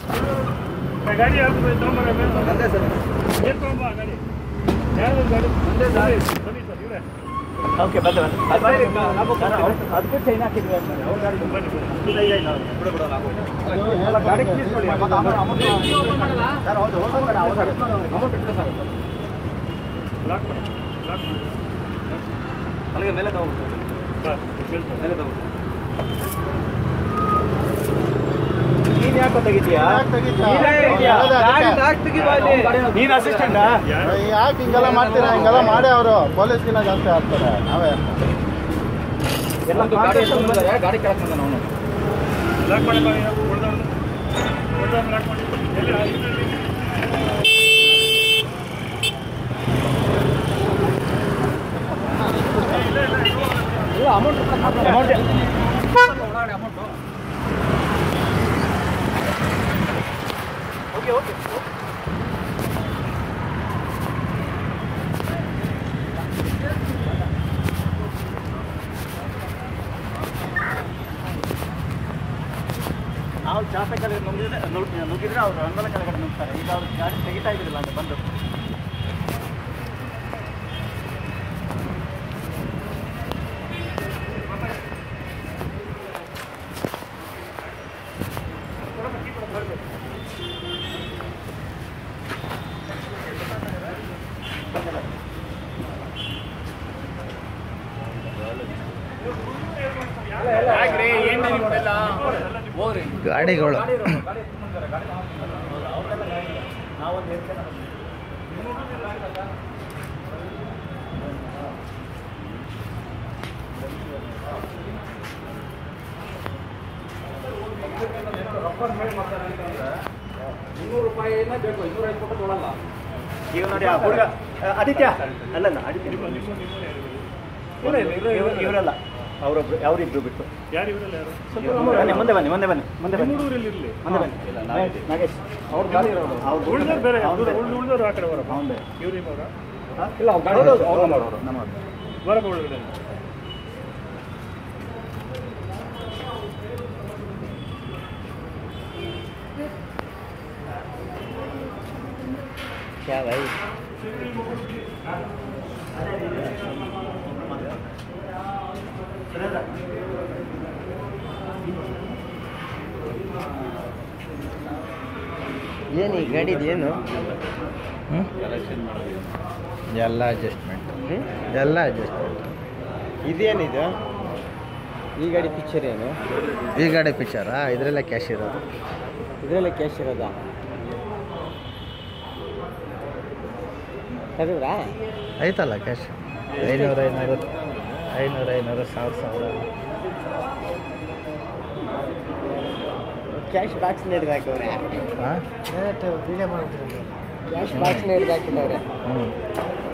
ಗಾಡಿ ಯಾವುದು ತಂದೆ ಸರ್ ಏನು ತೊಗೊಂಬ ಗಾಡಿ ಯಾರು ಗಾಡಿ ಒಂದೇ ಗಾಡಿ ಬನ್ನಿ ಸರ್ ಇವರೇ ಓಕೆ ಬಂದೆ ಅದಕ್ಕೂ ಚೈನ್ ಹಾಕಿದ್ವಿ ಅವ್ರ ಗಾಡಿ ಬನ್ನಿ ಗಾಡಿ ಸರ್ ಹೌದು ಅಮೌಂಟ್ ಇಟ್ಟು ಸರ್ ಲಾಕ್ ಮಾಡಿ ಅಲ್ಲಿಗೆ ಮೇಲೆ ತಗೊಂಡು ಸರ್ ಮೇಲೆ ತಗೊಂಡು ನೀನ್ ಯಾಕೆ ತೆಗಿತೀಯಾ ನೀನ್ ಅಸಿಸ್ಟೆಂಟ್ ಯಾಕೆ ಹಿಂಗೆಲ್ಲ ಮಾಡ್ತೀರಾ? ಹಿಂಗೆಲ್ಲ ಮಾಡಿ ಅವರು ಪೊಲೀಸ್ಗಿನ್ನ ಜಾಸ್ತಿ ಆಗ್ತಾರೆ. ನಾವೇ ಎಲ್ಲ ಗಾಡಿ ಕೆಳಗೆ ಅವನು ಲಾಕ್ ಮಾಡಿ ಲಾಕ್ ಮಾಡಿ ಅಮೌಂಟ್ ಓಕೆ ಓಕೆ ನಾವು ಜಾಸ್ತಿ ಕಡೆ ನುಗ್ಗಿದ್ರೆ ಅವ್ರು ರಂಗೋಲ ಕೆಳಗಡೆ ನುಗ್ತಾರೆ. ಈಗ ಅವ್ರು ಗಾಡಿ ತೆಗಿತಾ ಇದ್ದಿಲ್ಲ ಅಂತ ಬಂದು ಗಾಡಿಗಳು ₹200 ಬೇಕು, 250 ಕೊಡಲ್ಲ. ಈಗ ನೋಡಿ ಆ ಹುಡುಗ ಆದಿತ್ಯ ಅಲ್ಲಲ್ಲ ಆದಿತ್ಯ ಇವರಲ್ಲ ಅವರೊಬ್ರು ಅವರಿಬ್ರು ಬಿಟ್ಟು ಯಾರು ಇವರಲ್ಲ ಯಾರು ಮುಂದೆ ಬನ್ನಿ ಮುಂದೆ ಬನ್ನಿ ಮುಂದೆ ಬನ್ನಿ ಮುಂದೆ ಬನ್ನಿ ನಾಗೇಶ್ ಅವ್ರ ಗಾಡಿ ಇರೋದು ಅವ್ರು ಉಳಿದವ್ರು ಬೇರೆ ಉಳಿದವ್ರು ಆ ಕಡೆ ಬರಪ್ಪ ಹೌದೇ ಇವ್ರು ನಿಮ್ಮವರ ಇಲ್ಲ ಅವ್ರು ಗಾಡಿ ಅವ್ರು ಮಾಡೋರು ನಮ್ಮ ಬರಪ್ಪ ಒಳಗಡೆ क्या भाई ಏನು ಈ ಗಾಡಿದು ಏನು ಎಲ್ಲ ಅಡ್ಜಸ್ಟ್ಮೆಂಟ್ ಎಲ್ಲ ಅಡ್ಜಸ್ಟ್ಮೆಂಟ್ ಇದೇನಿದು ಈ ಗಾಡಿ ಪಿಕ್ಚರ್ ಏನು ಈ ಗಾಡಿ ಪಿಕ್ಚರಾ ಇದರಲ್ಲೇ ಕ್ಯಾಶ್ ಇರೋದು ಇದರಲ್ಲೇ ಕ್ಯಾಶ್ ಇರೋದಾ ತೆಗೆದ್ರಾ ಐತಲ್ಲ ಕ್ಯಾಶ್ 500 1000 ಕ್ಯಾಶ್ ಬಾಕ್ಸ್ ಹಿಡಿದು ಹಾಕವ್ರೆ ಹಾಂ ಕ್ಯಾಶ್ ಬಾಕ್ಸ್ ಹಿಡಿದು ಹಾಕಿದವ್ರೆ